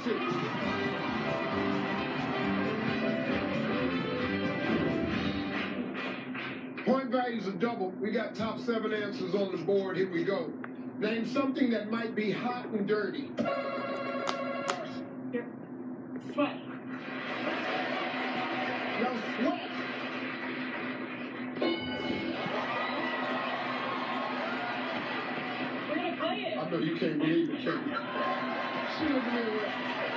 see. Point values are double. We got top 7 answers on the board. Here we go. Name something that might be hot and dirty. Sweat. No sweat. We're gonna play it. I know you can't believe it, can you? She looked at me with